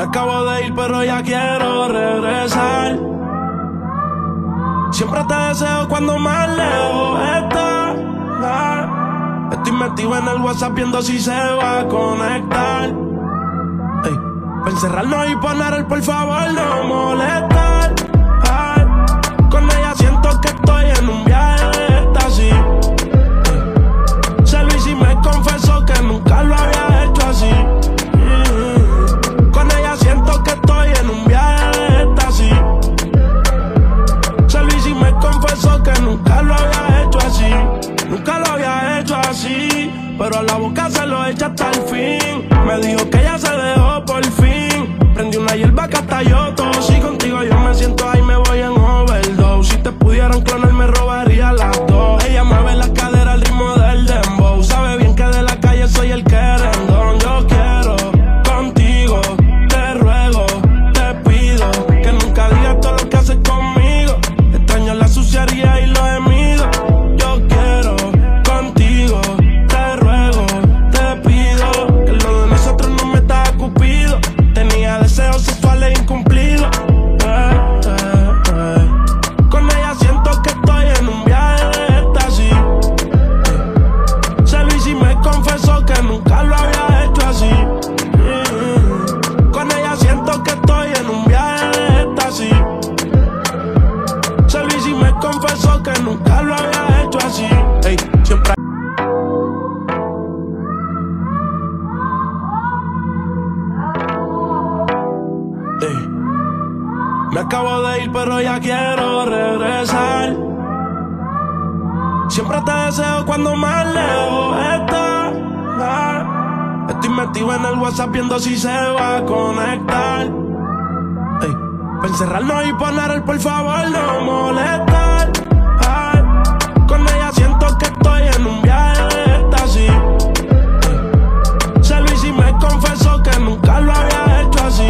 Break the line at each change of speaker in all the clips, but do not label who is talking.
acabo de ir, pero ya quiero regresar. Siempre te deseo cuando más lejos estás. Estoy metido en el WhatsApp viendo si se va a conectar. Para encerrarnos y poner el por favor no molestar. Con ella siento que estoy en un viaje de éxtasis. Se lo hice y me confesó que nunca lo había hecho así. Con ella siento que estoy en un viaje de éxtasis. Se lo hice y me confesó que nunca lo había hecho así. Nunca lo había hecho así, pero a la boca se lo echa hasta el fin. Me dijo que ella se dejó por fin. Prendí una hierba que hasta yo tosí. Contigo yo me siento ahí, me voy en overdose. Si te pudieran clonar me robaría las dos. Ella mueve la cadera al ritmo del dembow. Sabe bien que de la calle soy el querendón. Yo quiero contigo, te ruego, te pido que nunca digas todo lo que haces conmigo. Extraño la suciedad y los gemidos. Yo quiero contigo, te ruego, te pido que lo de nosotros no me está cupido. Tenía deseos sexuales incumplidos. Con ella siento que estoy en un viaje de éxtasis. Se lo hice y me confesó que nunca lo había hecho así. Con ella siento que estoy en un viaje de éxtasis. Se lo hice y me confesó que nunca lo había hecho así. Siempre me acabo de ir, pero ya quiero regresar. Siempre te deseo cuando más lejos estás. Estoy metido en el WhatsApp viendo si se va a conectar. Para encerrarnos y poner el por favor no molestar. Con ella siento que estoy en un viaje de éxtasis. Se lo hice y me confesó que nunca lo había hecho así.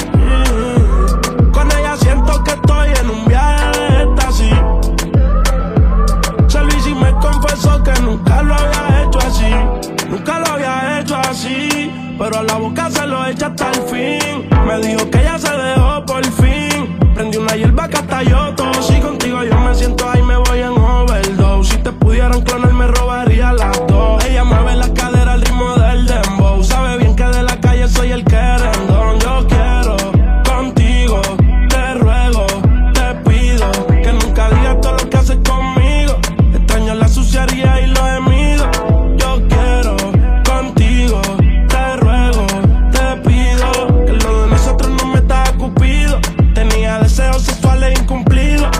Con ella siento que estoy en un viaje de éxtasis. Se lo hice y me confesó que nunca lo había hecho así. Nunca lo había hecho así, pero a la boca se lo echa hasta el fin. Me dijo que ella se dejó por fin. Prendí una hierba que hasta yo tosí. Contigo yo me siento ahí, me voy en overdose. Si te pudieran clonar me robaría las dos. Ella mueve la cadera al ritmo del dembow. Sabe bien que de la calle soy el querendón. Yo quiero contigo, te ruego, te pido que nunca digas todo lo que haces conmigo. Extraño la suciedad y los gemidos. Yo quiero contigo, te ruego, te pido que lo de nosotros no me está cupido. Tenía deseos sexuales incumplidos.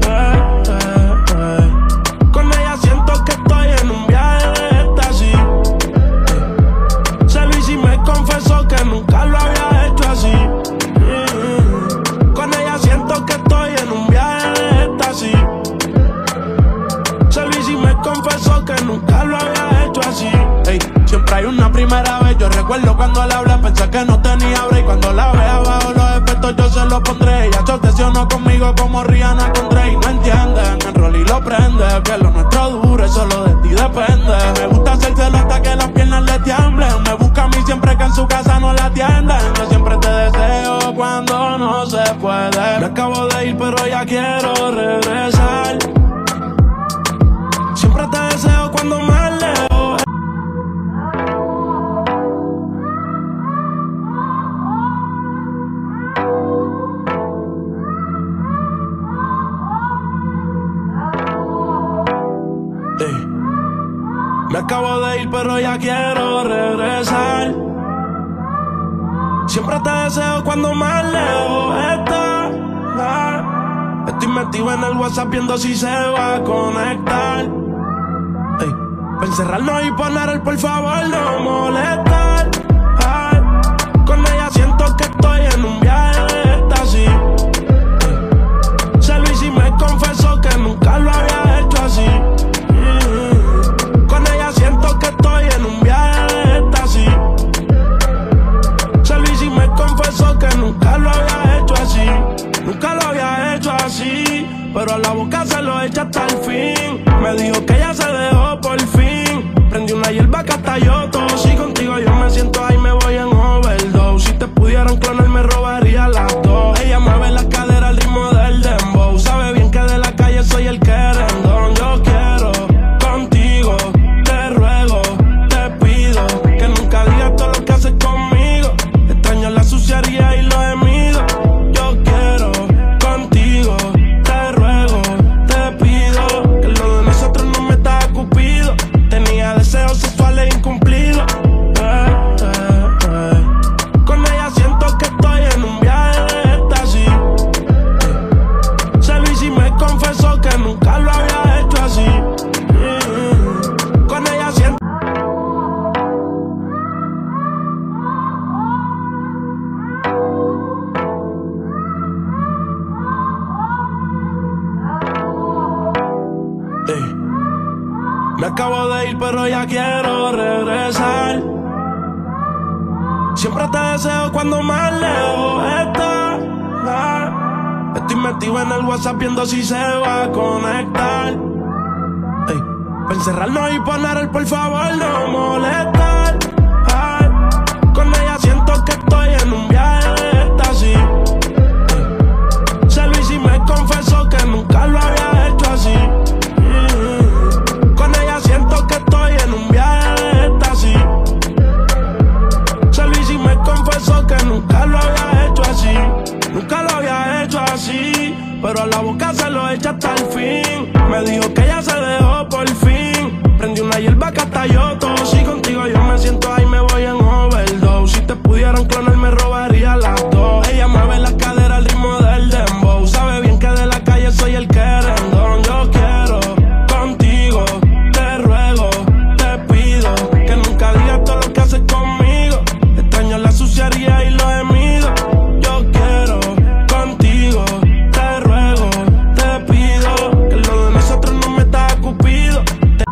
Con ella siento que estoy en un viaje de éxtasis. Se lo hice y me confesó que nunca lo había hecho así. Con ella siento que estoy en un viaje de éxtasis. Se lo hice y me confesó que nunca lo había hecho así. Siempre hay una primera vez. Yo recuerdo cuando le hablé, pensé que no tenía break. Cuando la vea bajo los efectos yo se lo pondré. Ella se obsesionó conmigo como Rihanna con Drake. No entienden, el rol y lo prende. Que lo nuestro dure, solo de ti depende. Me gusta hacérselo hasta que las piernas le tiemblen. Me busca a mí siempre que en su casa no la atienden. Yo siempre te deseo cuando no se puede. Me acabo de ir, pero ya quiero regresar. Siempre te deseo cuando más lejos. Me acabo de ir, pero ya quiero regresar. Siempre te deseo cuando más lejos estás. Estoy metido en el WhatsApp viendo si se va a conectar. Para encerrarnos y poner el por favor no molestar. Con ella siento que estoy en un viaje de éxtasis. Se lo hice y me confesó que nunca lo había hecho así. Con ella siento que estoy en un viaje de éxtasis. Se lo hice y me confesó que nunca lo había hecho así. Nunca lo había hecho así, pero a la boca se lo echa hasta el fin. Me dijo que ella se dejó por fin. Prendí una hierba que hasta yo tosí. Contigo yo me siento ahí, me voy en overdose. Si te pudieran clonar me Me acabo de ir, pero ya quiero regresar. Siempre te deseo cuando más lejos estás. Estoy metido en el WhatsApp viendo si se va a conectar. Para encerrarnos y poner el por favor no molestar. Con ella siento que estoy en un viaje de éxtasis. Se lo hice y me confesó que nunca lo había hecho así. Con ella siento que estoy en un viaje de éxtasis. Se lo hice y me confesó que nunca lo había hecho así. Nunca lo había hecho así, pero a la boca se lo echa hasta el fin. Me dijo que ella se dejó por fin. Prendí una hierba que hasta yo tosí. Contigo yo me siento ahí, me voy en overdose. Si te pudieran clonar me robaría las dos. Ella mueve la cadera al ritmo del dembow. Sabe bien que de la calle soy el querendón. Yo quiero contigo, te ruego, te pido que nunca digas todo lo que haces conmigo. Extraño la suciedad y los gemidos. Yo quiero contigo, te ruego, te pido que lo de nosotros no me está cupido.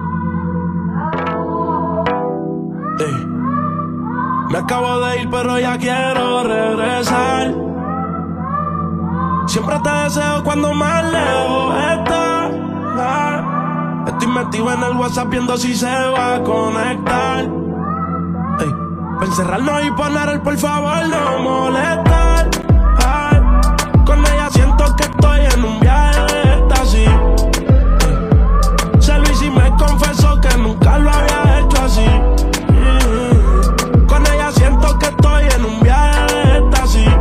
Me acabo de ir, pero ya quiero regresar. Siempre te deseo cuando más lejos estás. Estoy metido en el WhatsApp viendo si se va a conectar. Para encerrarnos y poner el por favor no molestar. Con ella siento que estoy en un viaje de éxtasis. Se lo hice y me confesó que nunca lo había hecho así. Con ella siento que estoy en un viaje de éxtasis.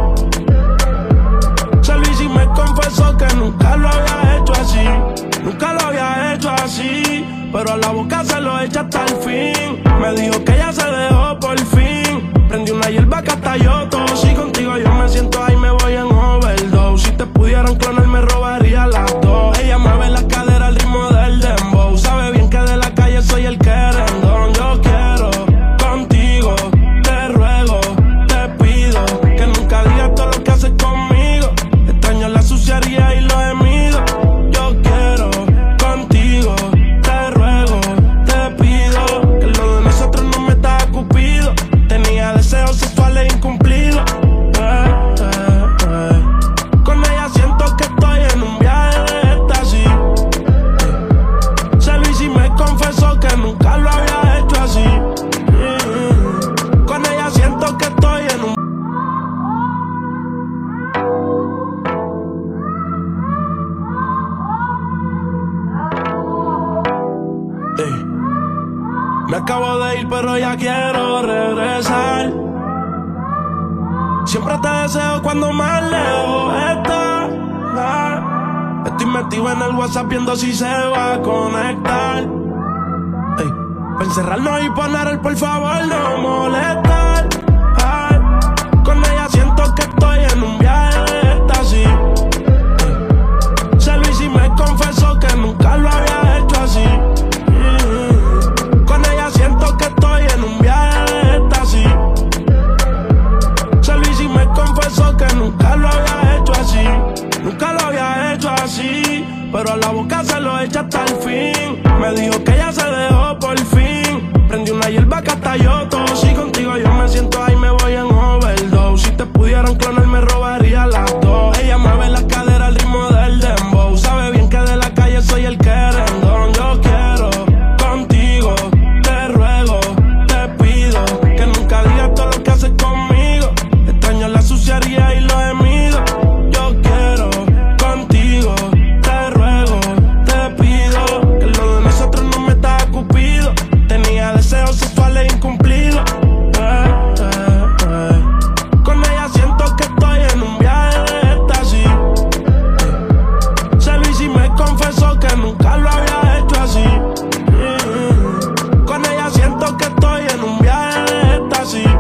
Se lo hice y me confesó que nunca lo había hecho así. Nunca lo había hecho así, pero a la boca se lo echa hasta el fin. Me dijo que ella se dejó por fin. Prendí una hierba que hasta yo tosí. Contigo yo me siento ahí, me voy en overdose. Si te pudieran clonar me robaría las dos. Ella mueve la cadera al ritmo del dembow. Sabe bien que de la calle soy el querendón. Yo quiero contigo, te ruego, te pido que nunca digas todo lo que haces conmigo. Extraño la suciedad y los gemidos. Yo quiero contigo, te ruego, te pido que lo de nosotros no me está cupido. Tenía deseos sexuales incumplidos. Con ella siento que estoy en un viaje de éxtasis. Se lo hice y me confesó que nunca lo había hecho así. Con ella siento que estoy en un... Me acabo de ir, pero ya quiero regresar. Siempre te deseo cuando más lejos estás. Estoy metido en el WhatsApp viendo si se va a conectar. Para encerrarnos y poner el por favor no molestar. Con ella siento que estoy en un viaje de éxtasis. Se lo hice y me confesó que nunca lo había hecho así. Con ella siento que estoy en un viaje de éxtasis. Se lo hice y me confesó que nunca lo había hecho así. Nunca lo había hecho así, pero a la boca se lo echa hasta el fin. Me dijo que ella se dejó por fin. Prendí una hierba que hasta yo tosí. Contigo yo me siento ahí, me voy en overdose. Si te pudieran clonar me robaría las dos. Ella mueve la cadera al ritmo del dembow. Sabe bien que de la calle soy el querendón. Yo quiero contigo, te ruego, te pido que nunca digas todo lo que haces conmigo. Extraño la suciedad y los gemidos. Yo quiero contigo, te ruego, te pido que lo de nosotros no me está cupido. Tenía deseos sexuales incumplidos. Con ella siento que estoy en un viaje de éxtasis. Se lo hice y me confesó que nunca lo había hecho así. Con ella siento que estoy en un viaje de éxtasis.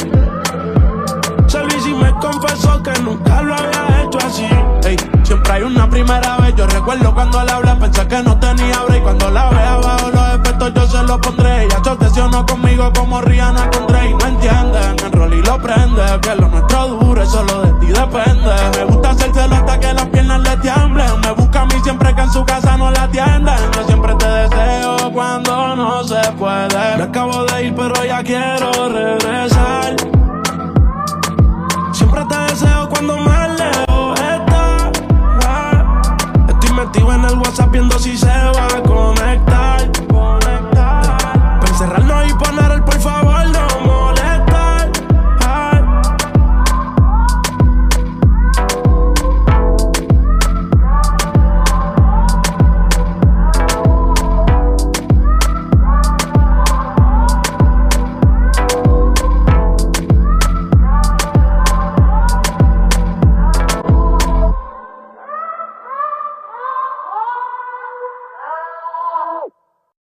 Se lo hice y me confesó que nunca lo había hecho así. Siempre hay una primera vez. Yo recuerdo cuando le hablé, pensé que no tenía break. Cuando la vea bajo los efectos yo se lo pondré. Ella se obsesionó conmigo como Rihanna con Drake. No entienden el rol y lo prende, que lo nuestro dure, solo de ti depende. Me gusta hacérselo hasta que las piernas le tiemblen. Me busca a mí siempre que en su casa no la atienden. Yo siempre te deseo cuando puede. Me acabo de ir pero ya quiero regresar. Siempre te deseo cuando más lejos estás. Estoy metido en el WhatsApp viendo si se va a conectar.